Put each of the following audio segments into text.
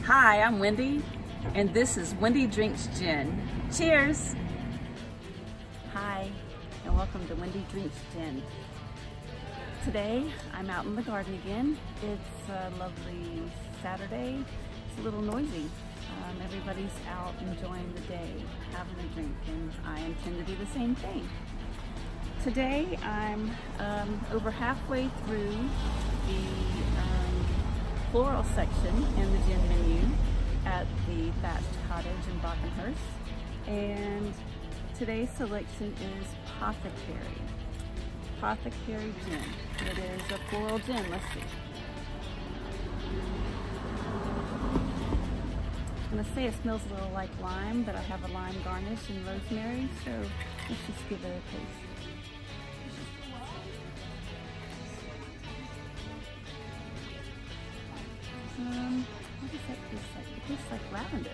Hi, I'm Wendy, and this is Wendy Drinks Gin. Cheers! Hi, and welcome to Wendy Drinks Gin. Today, I'm out in the garden again. It's a lovely Saturday. It's a little noisy. Everybody's out enjoying the day, having a drink, and I intend to do the same thing. Today, I'm over halfway through the floral section in the gin menu at the Thatched Cottage in Brockenhurst, and today's selection is Pothecary Gin. It is a floral gin. Let's see. I'm going to say it smells a little like lime, but I have a lime garnish and rosemary, so let's just give it a taste. What does that taste like? It tastes like lavender.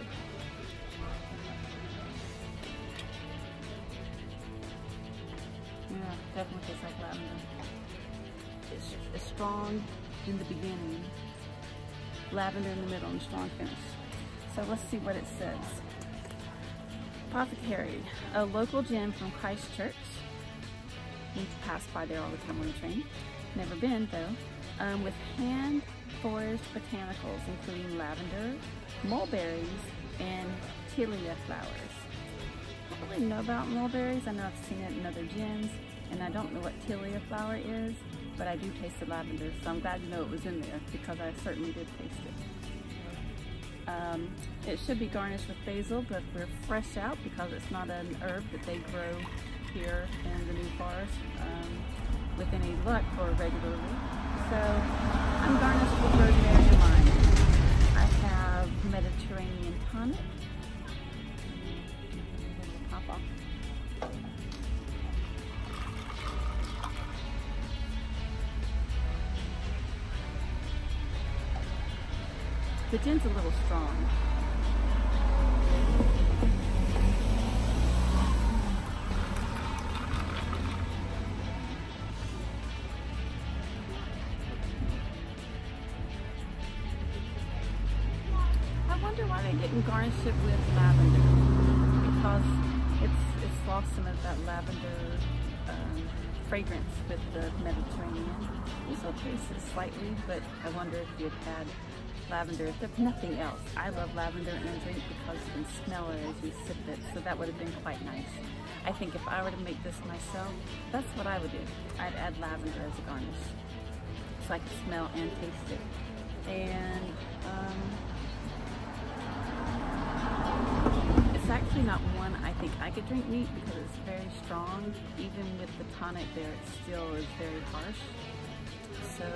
Yeah, definitely tastes like lavender. It's strong in the beginning, lavender in the middle, and strong finish. So let's see what it says. Pothecary, a local gin from Christchurch. We pass by there all the time on the train. Never been though. With hand foraged botanicals, including lavender, mulberries, and tilia flowers. I don't really know about mulberries. I know I've seen it in other gins, and I don't know what tilia flower is, but I do taste the lavender, so I'm glad to know it was in there because I certainly did taste it. It should be garnished with basil, but we're fresh out because it's not an herb that they grow here in the New Forest with any luck or regularly. So I'm garnished with rosemary and lime. I have Mediterranean tonic. Pop off. The gin's a little strong. I wonder why they didn't garnish it with lavender, because it's lost some of that lavender fragrance with the Mediterranean. This will taste it slightly, but I wonder if you had lavender, if there's nothing else. I love lavender in a drink because you can smell it as you sip it, so that would have been quite nice. I think if I were to make this myself, that's what I would do. I'd add lavender as a garnish, so I could smell and taste it. And it's actually not one I think I could drink neat because it's very strong. Even with the tonic there, it still is very harsh. So,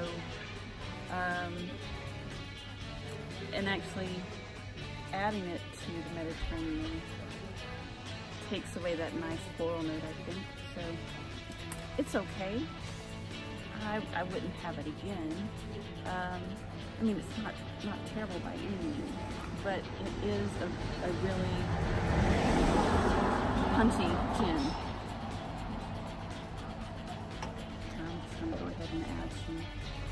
and actually adding it to the Mediterranean takes away that nice floral note, I think. So it's okay. I wouldn't have it again. I mean, it's not terrible by any means, but it is a really punchy gin. I'm just going to go ahead and add some.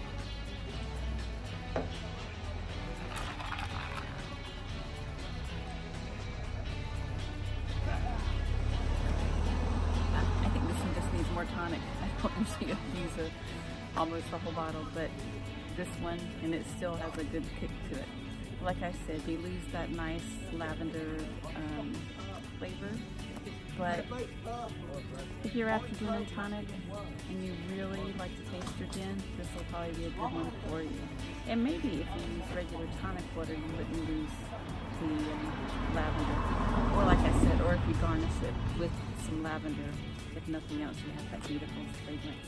I think this one just needs more tonic. I don't usually use almost the whole bottle, but this one, and it still has a good kick to it. Like I said, you lose that nice lavender flavor, but if you're after gin and tonic and you really like to taste your gin, this will probably be a good one for you. And maybe if you use regular tonic water, you wouldn't lose the lavender. Or like I said, or if you garnish it with some lavender, if nothing else, you have that beautiful fragrance.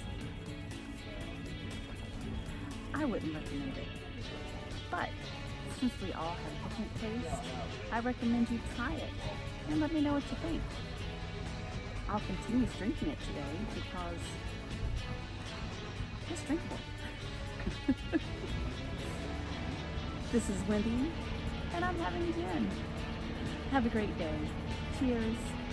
I wouldn't recommend it, but since we all have different tastes, I recommend you try it and let me know what you think. I'll continue drinking it today because it's drinkable. This is Wendy, and I'm having gin. Have a great day. Cheers.